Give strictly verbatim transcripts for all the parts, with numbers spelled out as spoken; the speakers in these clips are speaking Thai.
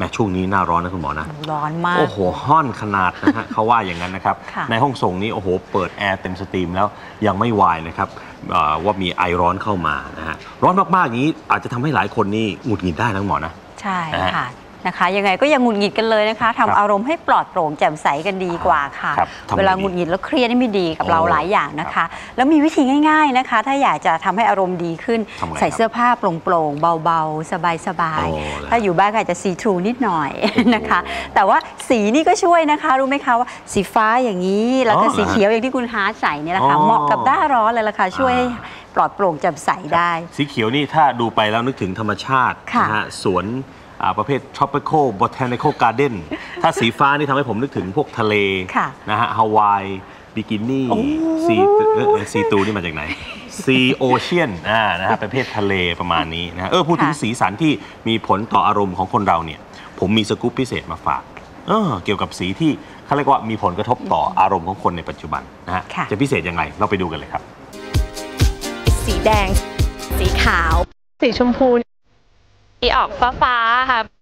แม้ช่วงนี้หน้าร้อนนะคุณหมอนะร้อนมากโอ้โหห้อนขนาดนะฮะเขาว่าอย่างนั้นนะครับในห้องส่งนี้โอ้โหเปิดแอร์เต็มสตรีมแล้วยังไม่วายนะครับว่ามีไอร้อนเข้ามานะฮะร้อนมากๆอย่างนี้อาจจะทำให้หลายคนนี่หงุดหงิดได้นะหมอนะใช่ค่ะนะคะยังไงก็ยังหงุดหงิดกันเลยนะคะทำอารมณ์ให้ปลอดโปร่งแจ่มใสกันดีกว่าค่ะเวลาหงุดหงิดแล้วเครียดนี่ไม่ดีกับเราหลายอย่างนะคะแล้วมีวิธีง่ายๆนะคะถ้าอยากจะทำให้อารมณ์ดีขึ้นใส่เสื้อผ้าโปร่งๆเบาๆสบายๆถ้าอยู่บ้านก็อาจจะซีทรูนิดหน่อยนะคะแต่ว่าสีนี่ก็ช่วยนะคะรู้ไหมคะว่าสีฟ้าอย่างนี้แล้วก็สีเขียวอย่างที่คุณฮาร์ทใส่เนี่ยแหละค่ะเหมาะกับหน้าร้อนเลยล่ะค่ะช่วยให้ปลอดโปร่งแจ่มใสได้สีเขียวนี่ถ้าดูไปแล้วนึกถึงธรรมชาตินะฮะสวนประเภท tropical botanical garden ถ้าสีฟ้านี่ทำให้ผมนึกถึงพวกทะเลนะฮะฮาวายบิกินี่ซีซีตูนี่มาจากไหนซีโอเชียนอ่านะฮะประเภททะเลประมาณนี้นะเออพูดถึงสีสันที่มีผลต่ออารมณ์ของคนเราเนี่ยผมมีสกู๊ปพิเศษมาฝากเออเกี่ยวกับสีที่เขาเรียกว่ามีผลกระทบต่ออารมณ์ของคนในปัจจุบันนะฮะจะพิเศษยังไงเราไปดูกันเลยครับสีแดงสีขาวสีชมพูสีออกฟ้าๆค่ะ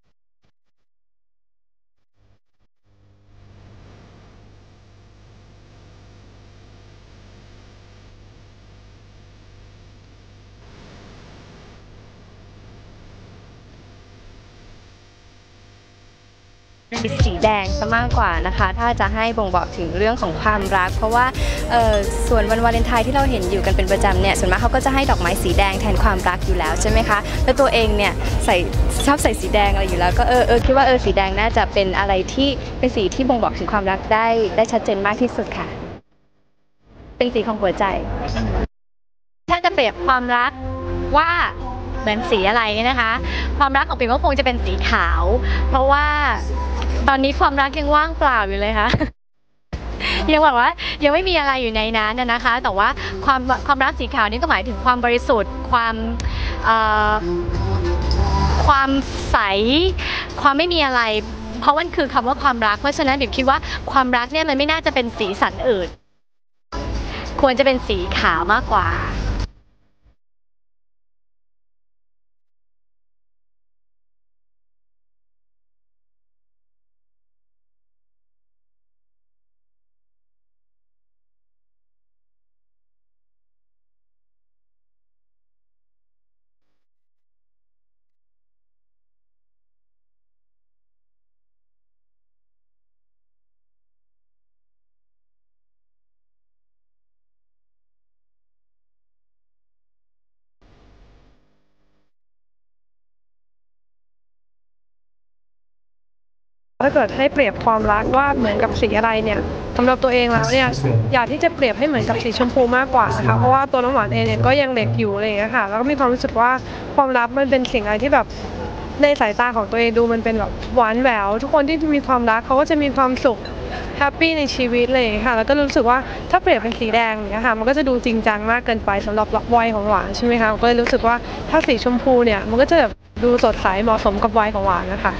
สีแดงซะมากกว่านะคะถ้าจะให้บ่งบอกถึงเรื่องของความรักเพราะว่าส่วนวันวาเลนไทน์ที่เราเห็นอยู่กันเป็นประจำเนี่ยส่วนมากเขาก็จะให้ดอกไม้สีแดงแทนความรักอยู่แล้วใช่ไหมคะแล้วตัวเองเนี่ยใส่ชอบใส่สีแดงอะไรอยู่แล้วก็เออเออคิดว่าเออสีแดงน่าจะเป็นอะไรที่เป็นสีที่บ่งบอกถึงความรักได้ได้ชัดเจนมากที่สุดค่ะเป็นสีของหัวใจถ้าจะเปรียบความรักว่าเหมือนสีอะไรเนี่ยนะคะความรักของปิ่มก็คงจะเป็นสีขาวเพราะว่าตอนนี้ความรักยังว่างเปล่าอยู่เลยค่ะยังบอกว่ายังไม่มีอะไรอยู่ในนั้นนะคะแต่ว่าความความรักสีขาวนี่ก็หมายถึงความบริสุทธิ์ความความใสความไม่มีอะไรเพราะมันคือคำว่าความรักเพราะฉะนั้นปิ่มคิดว่าความรักเนี่ยมันไม่น่าจะเป็นสีสันอื่นควรจะเป็นสีขาวมากกว่าถ้าเกิดให้เปรียบความรักว่าเหมือนกับสีอะไรเนี่ยสำหรับตัวเองแล้วเนี่ยอยากที่จะเปรียบให้เหมือนกับสีชมพูมากกว่านะคะเพราะว่าตัวน้ำหวานเองเนี่ยก็ยังเด็กอยู่อะไรอย่างเงี้ยค่ะแล้วก็มีความรู้สึกว่าความรักมันเป็นสิ่งอะไรที่แบบในสายตาของตัวเองดูมันเป็นแบบหวานแหววทุกคนที่มีความรักเขาก็จะมีความสุขแฮปปี้ในชีวิตเลยค่ะแล้วก็รู้สึกว่าถ้าเปรียบเป็นสีแดงเนี่ยค่ะมันก็จะดูจริงจังมากเกินไปสำหรับวัยของหวานใช่ไหมคะก็เลยรู้สึกว่าถ้าสีชมพูเนี่ยมันก็จะแบบดูสดใสเหมาะสมกับวัยของหวานนะคะ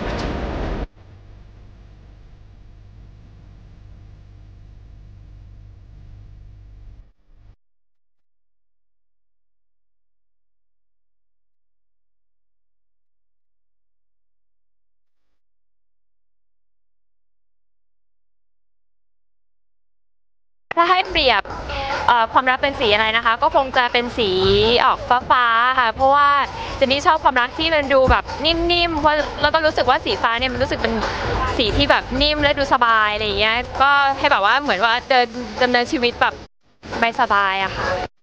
ถ้าให้เปรียบความรักเป็นสีอะไรนะคะก็คงจะเป็นสีออกฟ้าๆค่ะเพราะว่าเจนนี่ชอบความรักที่มันดูแบบนิ่มๆเพราะแล้วก็รู้สึกว่าสีฟ้าเนี่ยมันรู้สึกเป็นสีที่แบบนิ่มและดูสบายอะไรอย่างเงี้ยก็ให้แบบว่าเหมือนว่าเดินดำเนินชีวิตแบบสบายๆอะค่ะ